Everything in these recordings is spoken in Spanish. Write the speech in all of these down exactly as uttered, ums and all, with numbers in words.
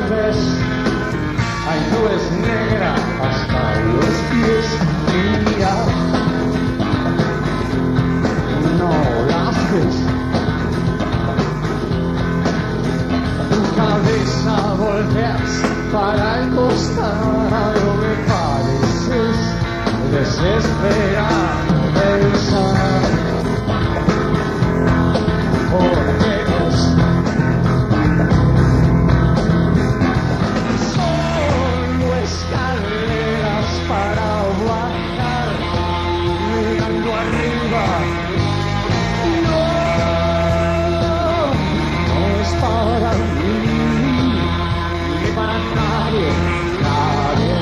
vuelves. Hay nubes negras hasta los pies. Mira, no las ves. Tu cabeza volteas para el costado, me pareces desesperado pensar. Porque es solo escaleras para bajar, mirando arriba. No, no es para mí, ni para nadie, nadie.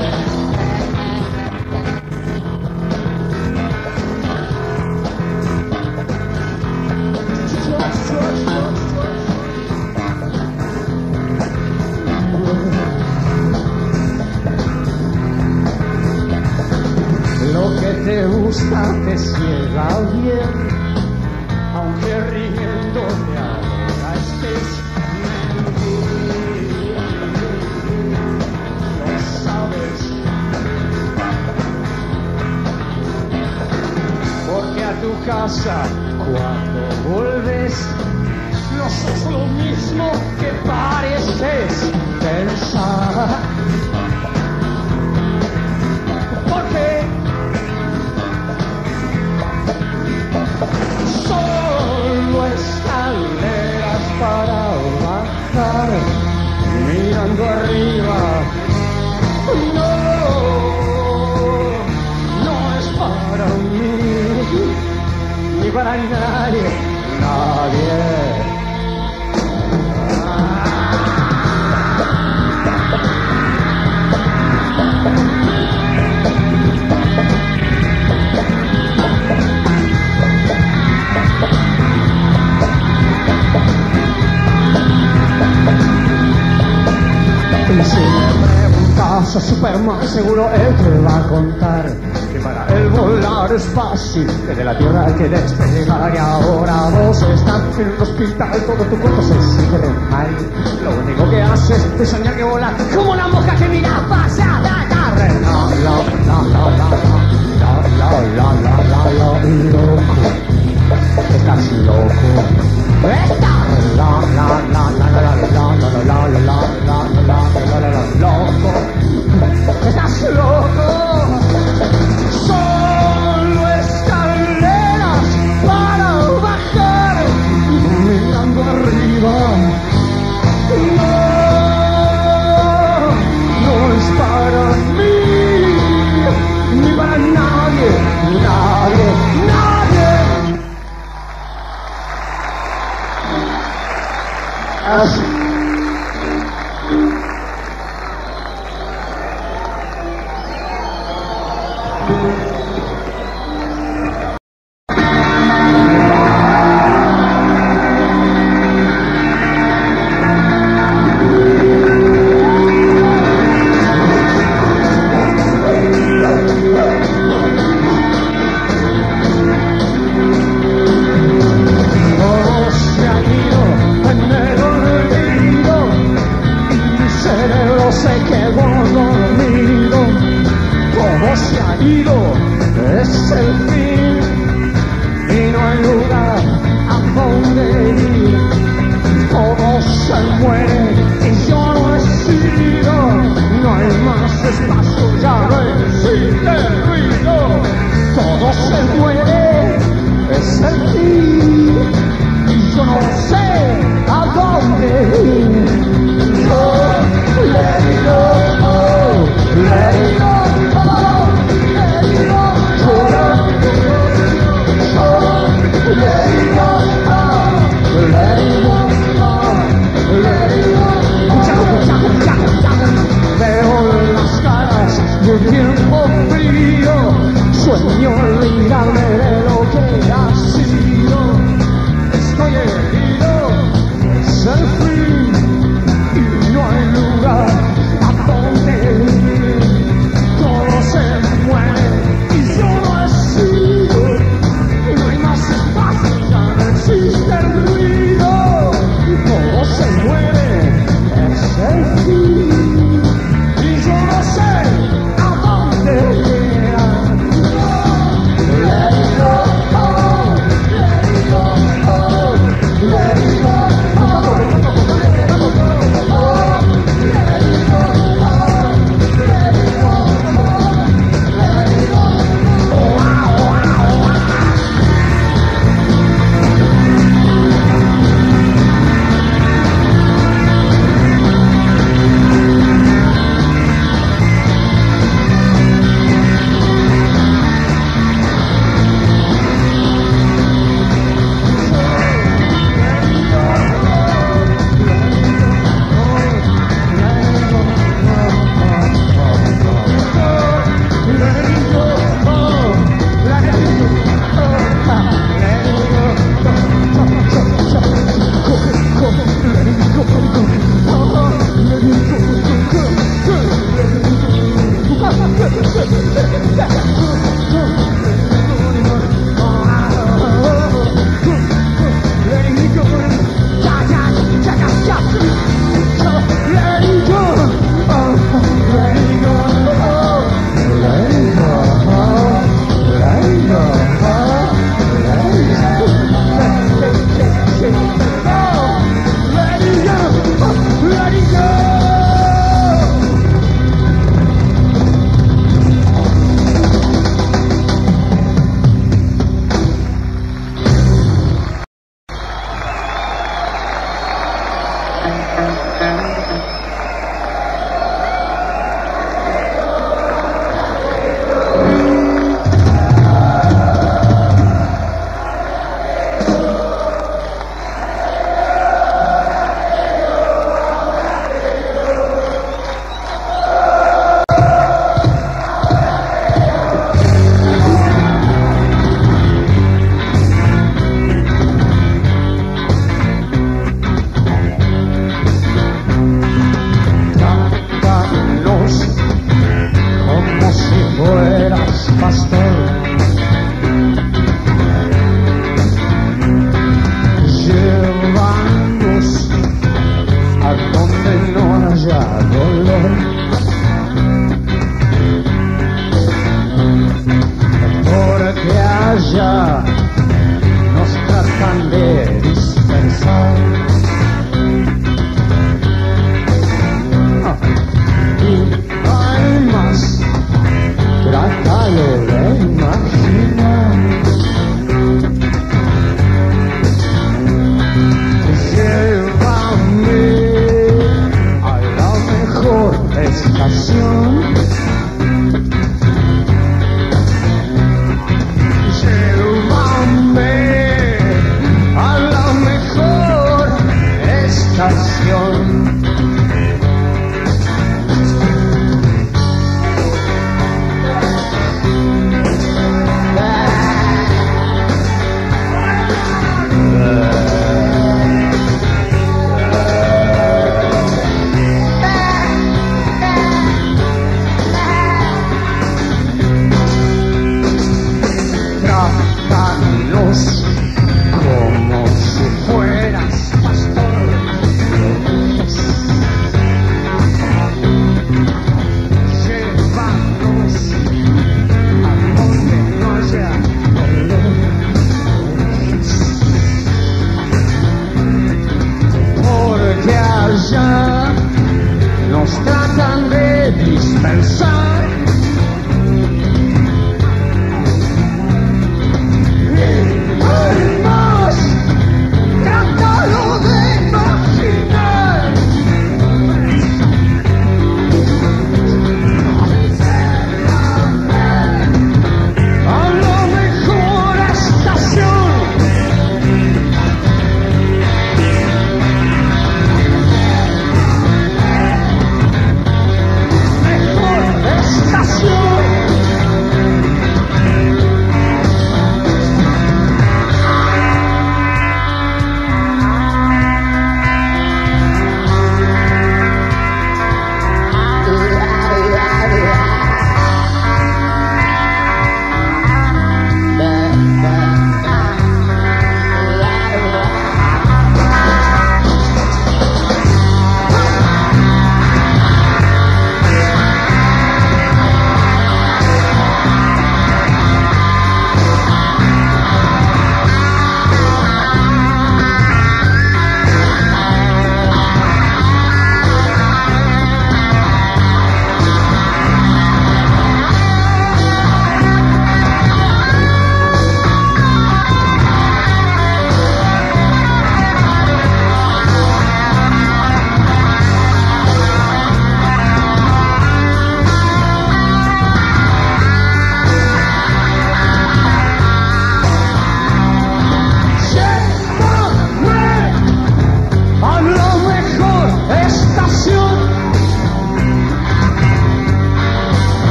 Lo que te gusta te ciega bien, aunque riéndote ahora estés mentira, lo sabes, porque a tu casa cuando volves no sos lo mismo que pareces pensar. Porque solo escaleras para bajar, mirando arriba. No, no es para mí, ni para nadie, nadie. Y si me preguntas a Superman, seguro él te va a contar que para él volar es fácil, que de la tierra hay que despegar. Y ahora vos estás en un hospital, todo tu cuerpo se sigue mal. Lo único que haces es soñar que volas como una mosca que mira pasar la tarde. La la la la la la la la la la la loco, estás loco. Estás la la la la la la la la la la la loco, estás loco. Solo escaleras para bajar, mirando arriba. No, no es para mí, ni para nadie, nadie, nadie. Así. Let it go, let it go, let it go.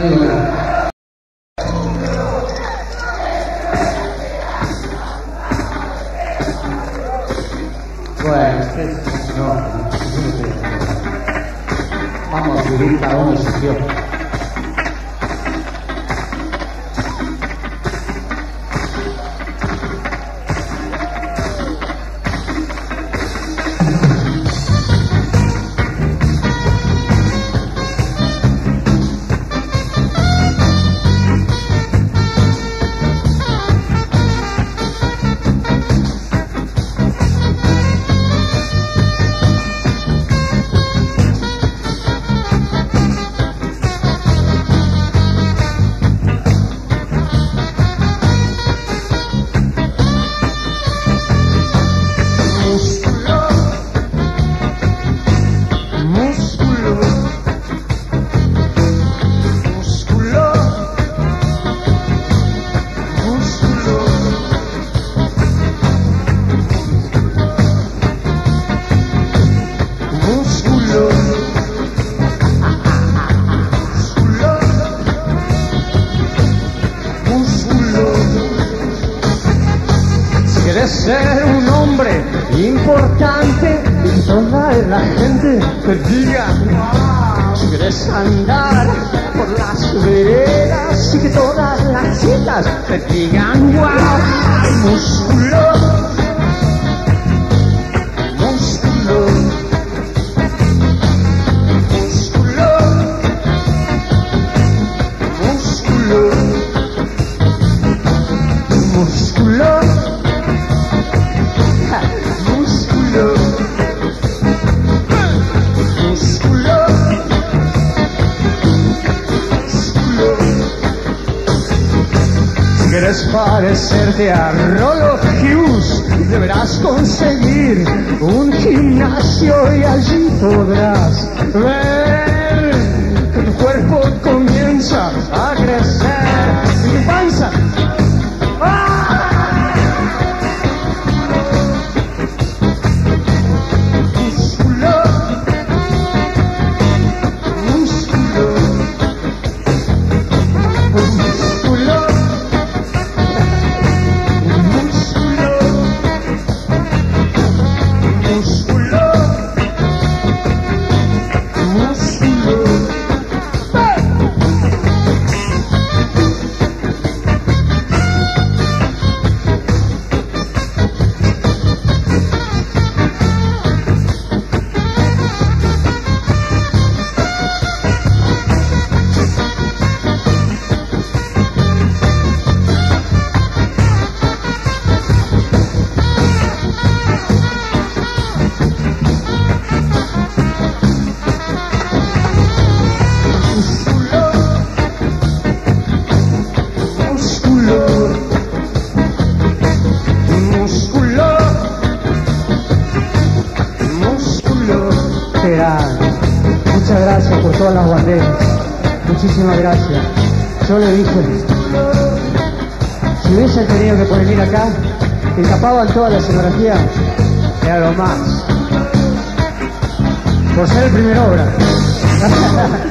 Bueno, ustedes, no, vamos a vivir cada uno su Dios. Ser un hombre importante y toda la gente te diga wow. Si quieres andar por las veredas y que todas las chicas te digan wow. Músculo, músculo, músculo, músculo, músculo. ¿Quieres parecerte a Rollo Hughes? Deberás conseguir un gimnasio y allí podrás ver que tu cuerpo comienza a crecer. Y tu panza. ¡Ah! Músculo, músculo, músculo. Muchas gracias por todas las banderas. Muchísimas gracias. Yo le dije, si hubiesen tenido que venir acá, que tapaban toda la escenografía, era lo más. Por ser el primer obra.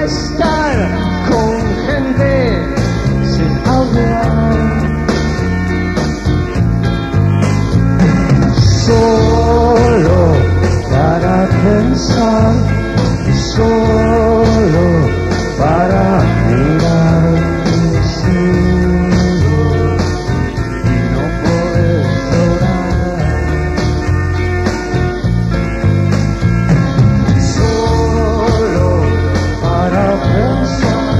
a estar con gente sin hablar. Solo para pensar, solo para mirar el cielo y no poder llorar. Solo para pensar,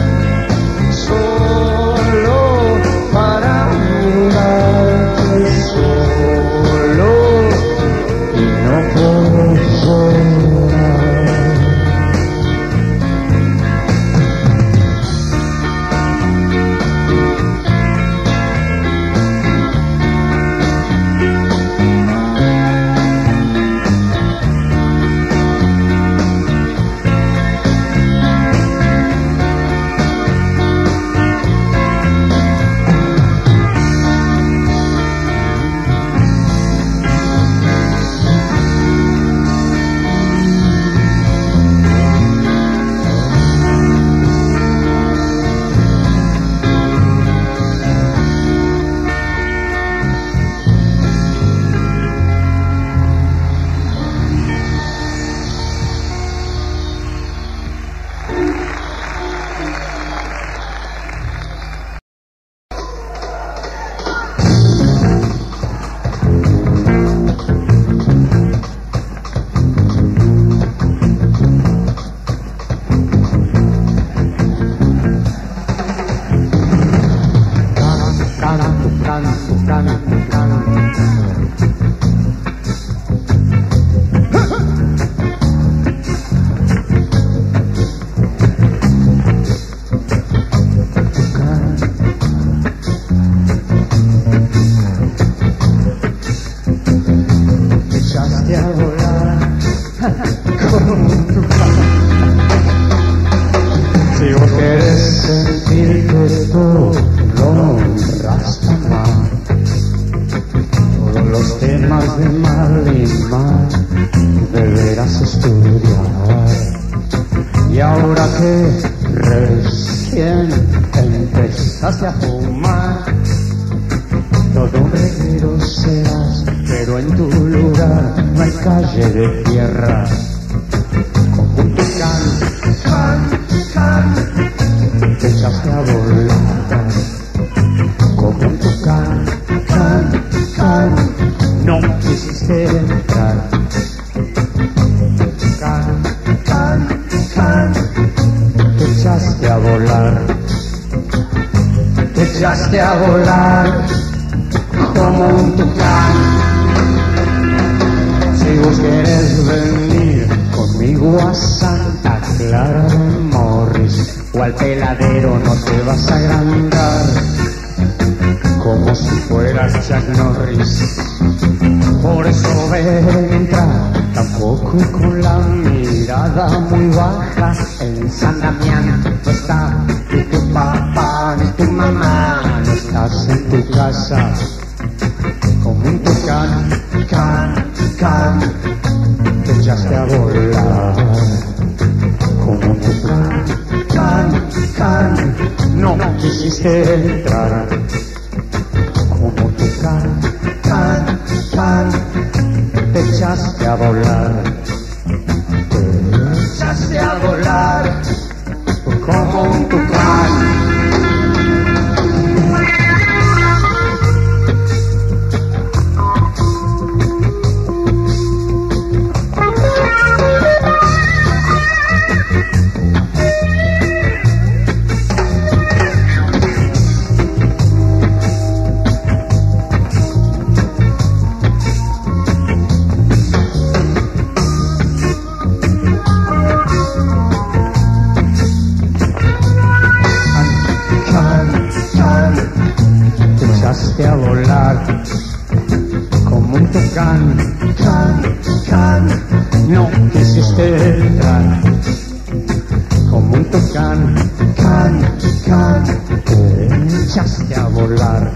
solo para mirar el cielo y no poder llorar. Echaste a volar con tu cara. Si vos querés sentir que todo lo Rastaman, todos los temas de mal y mal deberás estudiar. Y ahora que recién empezaste a fumar, todo un reguero serás, pero en tu lugar no hay calle de tierra. Como un tucán, can, can, te echaste a volar. Como un tucán, can, can, no quisiste entrar. Can, can, can, te echaste a volar. Te echaste a volar como un tucán. Si vos querés venir conmigo a Santa Clara de Morris o al Peladero, no te vas a agrandar como si fueras Chuck Norris. Por eso ven, entra, tampoco con la mirada muy baja. En San Damián no está ni tu papá ni tu mamá, no estás en tu casa. Como un tucán, can, can, te echaste a volar. Como un tucán, can, can, no quisiste entrar. Como un tucán, can, can, te echaste a volar. Te echaste a volar como un tucán. A volar como un tucán, can, can, no quisiste entrar. Como un tucán, can, can, te echaste a volar.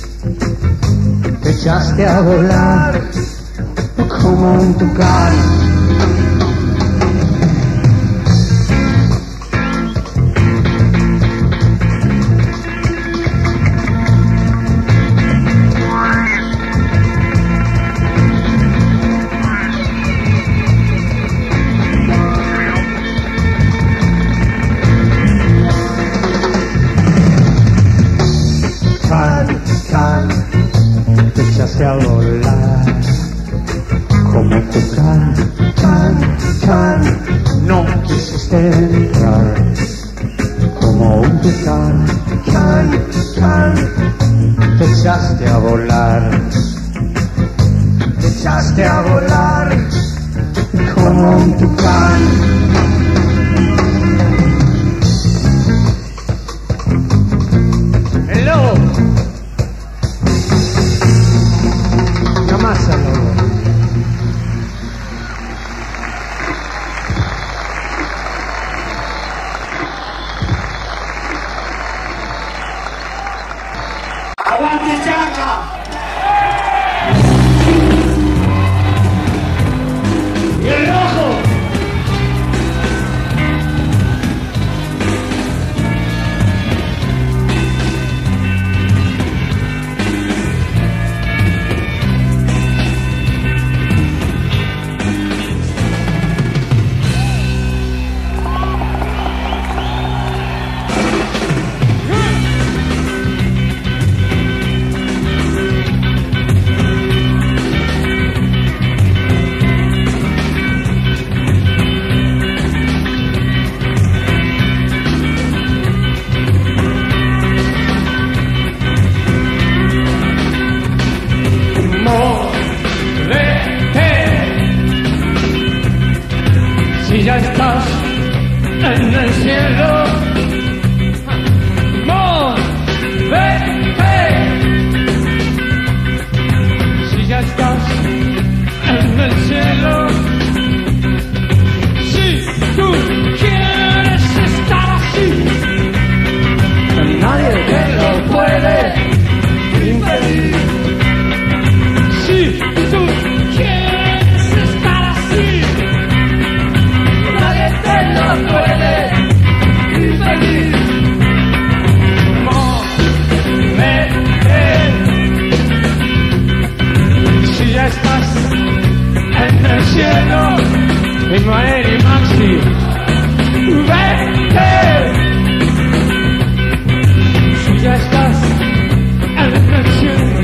Te echaste a volar como un tucán. quisiste entrar como un tucán, can, can, te echaste a volar, te echaste a volar como un tucán. Hello, una masa, ¿no? ¡Aguante, Chaca! ¡Y el rojo! Si ya estás en el cielo, móvete. Si ya estás en el cielo, si tú quieres estar así, nadie te lo puede impedir. Si tú quieres estar así, nadie te lo puede impedir. Móvete. Si ya estás en el cielo, Ismael y Maxi, vete. Si ya estás en el cielo,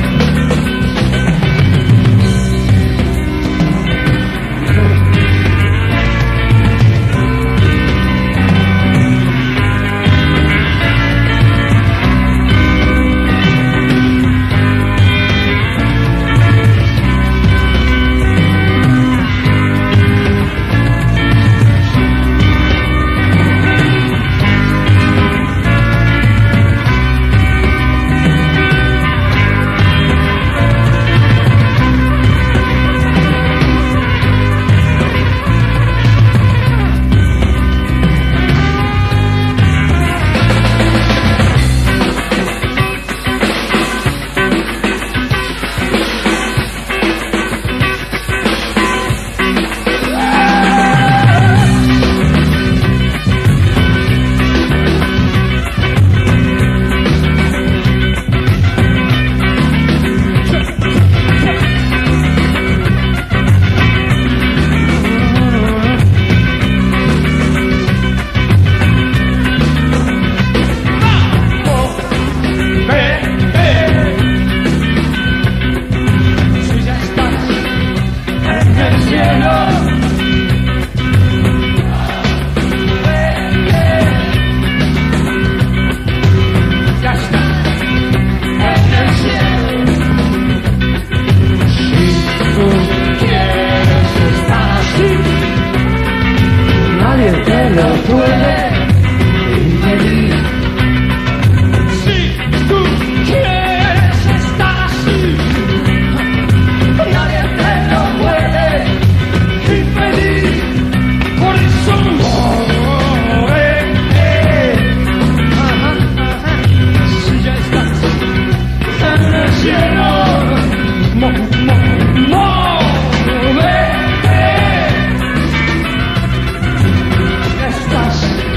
estás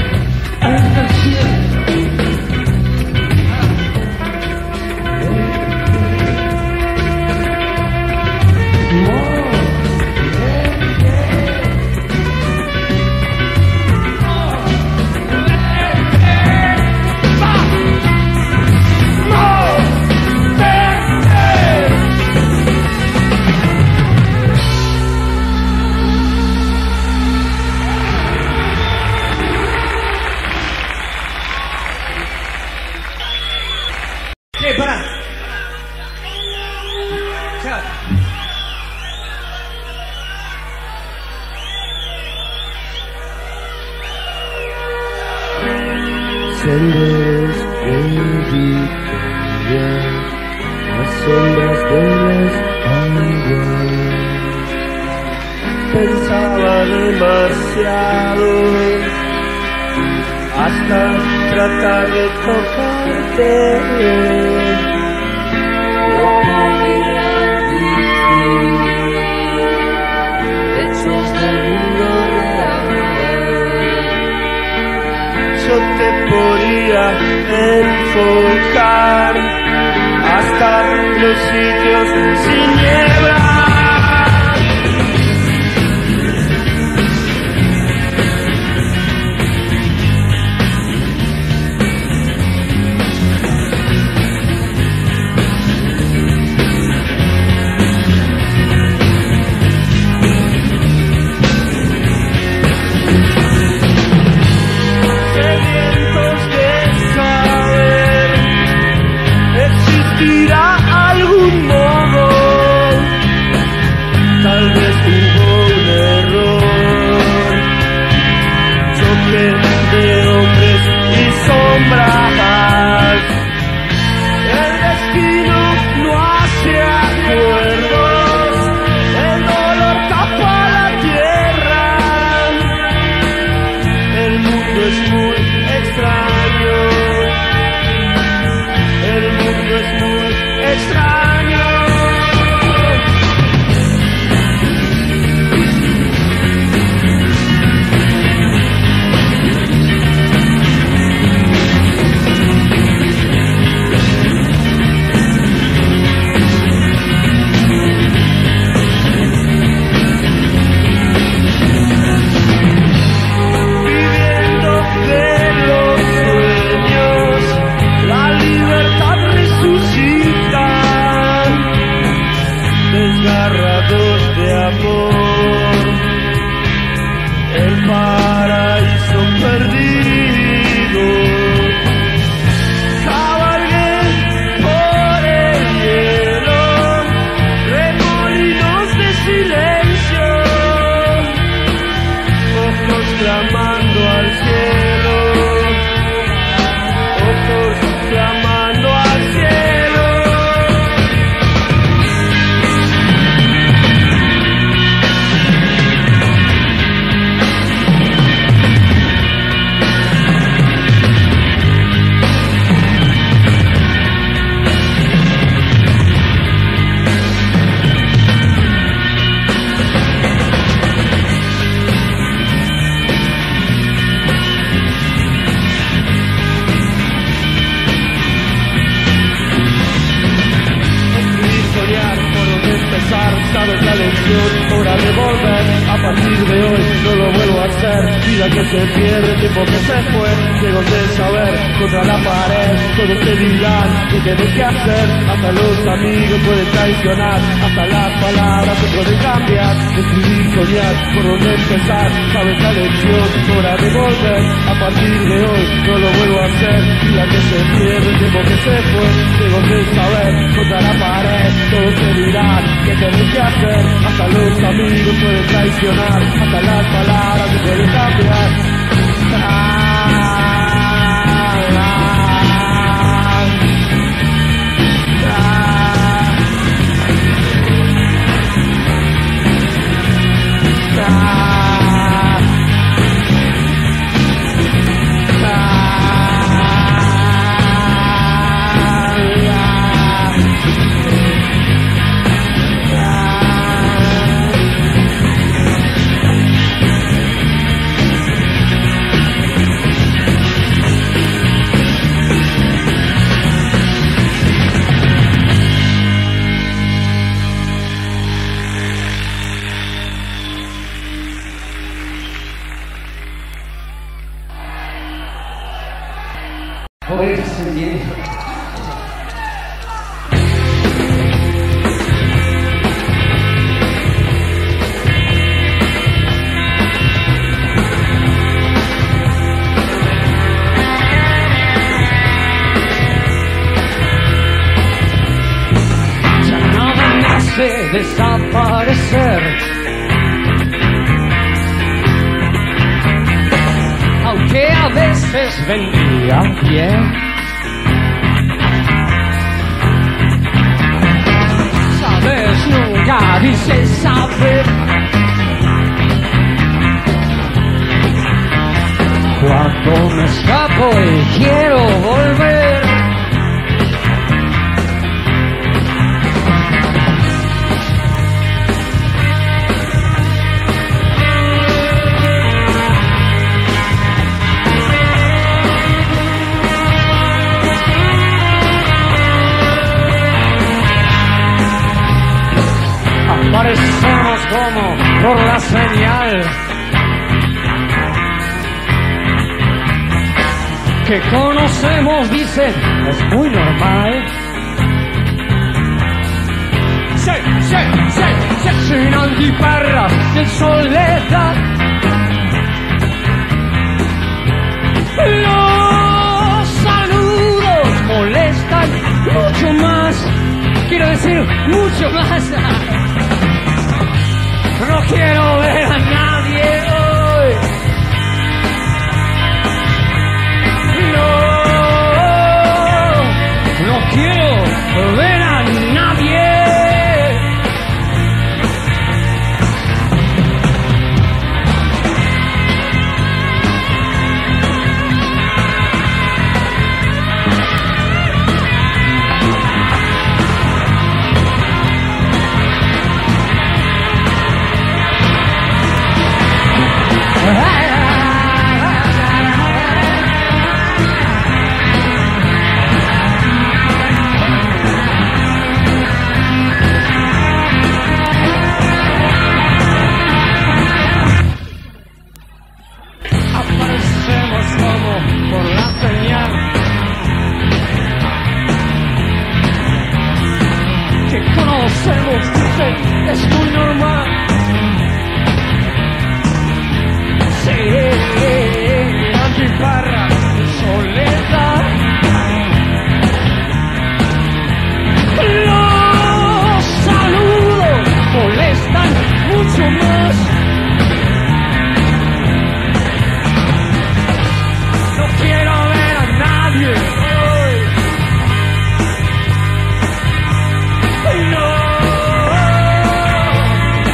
senderos de victoria, las sombras de las aguas. Pensaba demasiado hasta tratar de tocarte. No podía vivir hechos del mundo real. Yo te podía enfocar hasta los sitios sin niebla. Hora de volver, a partir de hoy no lo vuelvo a hacer. Vida que se pierde, tiempo que se fue. Llego de saber, contra la pared todos te dirán que tienes que hacer. Hasta los amigos pueden traicionar, hasta las palabras se pueden cambiar. Escribir, soñar, por dónde empezar, sabes la lección. Hora de volver, a partir de hoy no lo vuelvo a hacer. Vida que se pierde, tiempo que se fue. Llego de saber, contra la pared todos te dirán que tienes que hacer. Hasta los amigos pueden traicionar, hasta las palabras se pueden cambiar. Ah, ah, ah, ah. Desaparecer, aunque a veces veces vendría bien. Sabes, nunca dices saber. Cuando me escapo y quiero volver, aparecemos como por la señal que conocemos, dicen, es muy normal. Sí, sí, sí, sí, sin antiparras, sin soledad. Los saludos molestan mucho más, quiero decir, mucho más. No quiero ver a nadie hoy. No, no quiero ver a nadie. Aparecemos como por la señal que conocemos, dicen, es muy normal. Sí, antiparra, soledad. Los saludos molestan mucho más. No quiero ver a nadie hoy. No,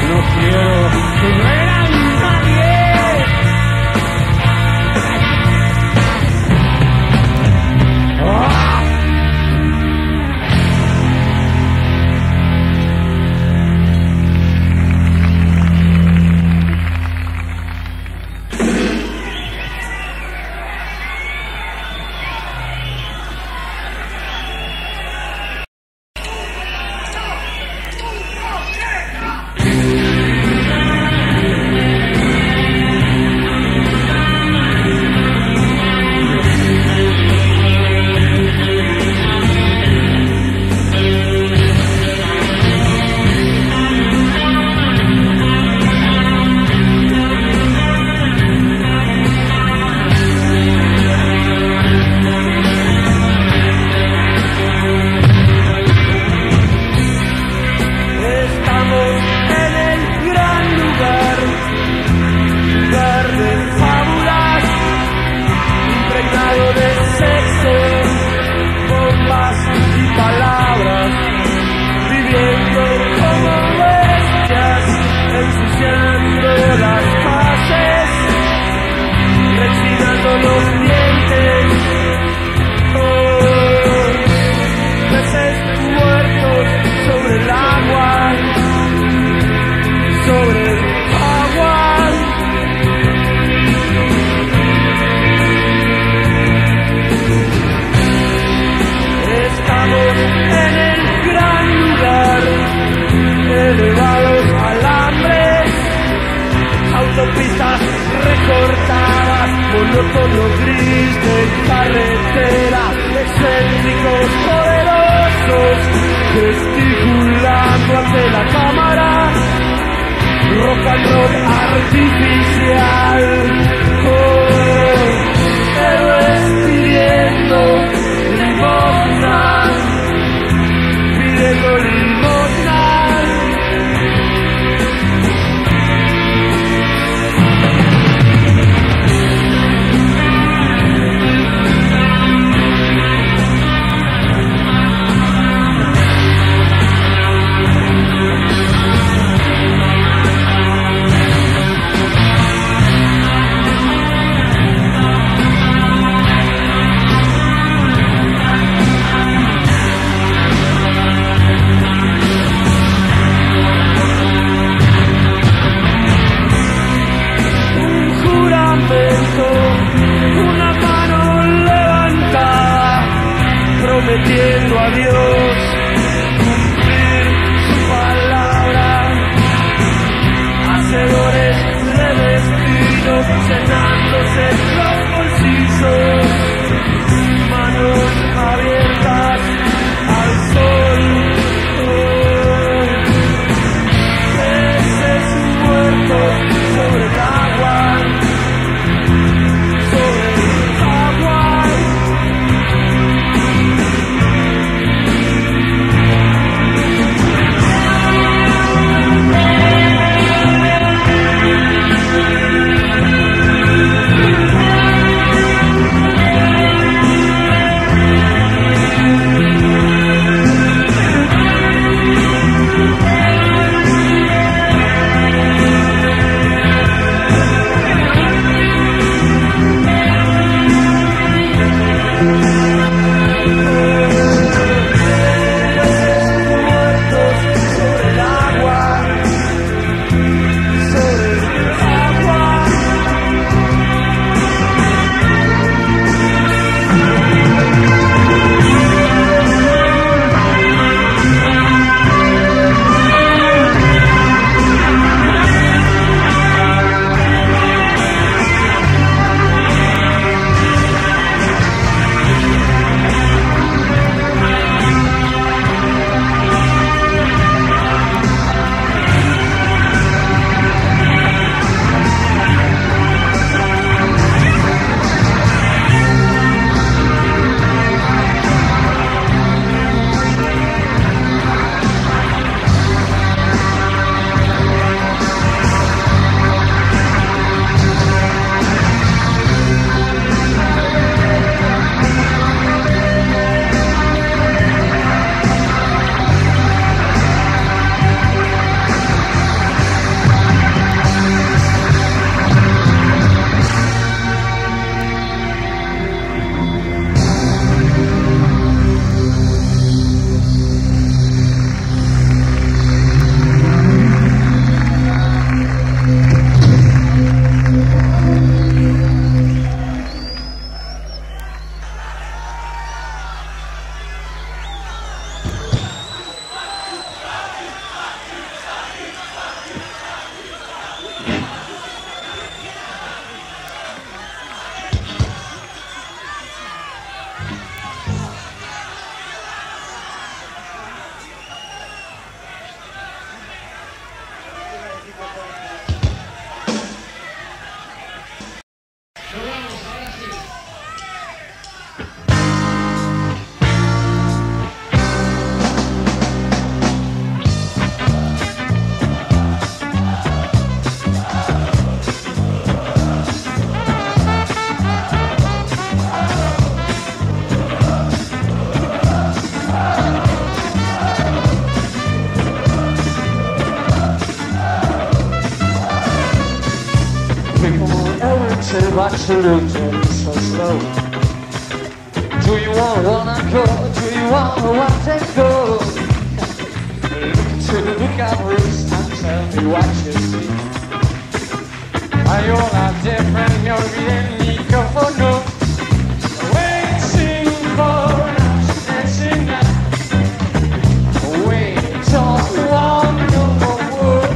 said, but you looked at me so slow. Do you wanna wanna go? Do you wanna wanna take go? Look into the book of rules and tell me what you see. Are you all are different? You're being Nico for no. Waiting for us, dancing now. We don't want no more work.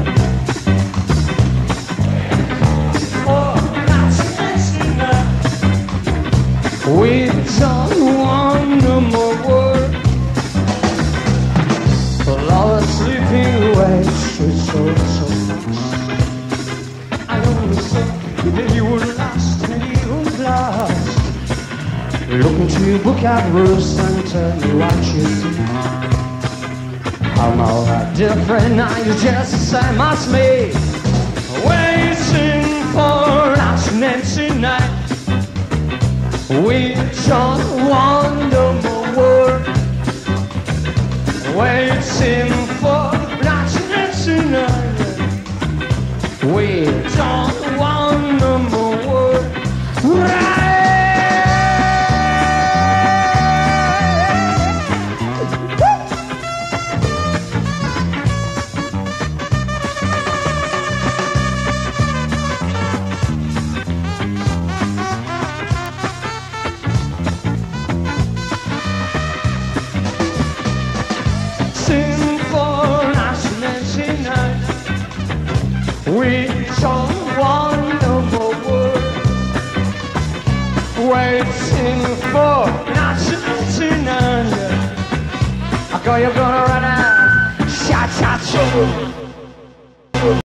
For us, dancing now. We don't want no more work. Well, all the sleeping away should so so fast. I always thought that you would last and you would last. Look into your book of rules and tell me what you see. I'm all that different now, you're just the same as me. Waiting for us Nancy night. We don't want no more work. Waiting for us Nancy night. We don't want no more work. Right. We don't want no more work. Waiting for nothing tonight. I go, you're gonna run out. Shot, shot, shoot.